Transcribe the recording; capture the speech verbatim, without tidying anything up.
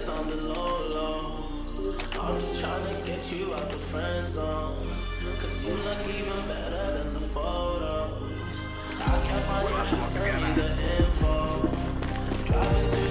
it's on the low, low. I'm just trying to get you out the friend zone, cause you look even better than the photos. I can't find your house, send me the info. Driving through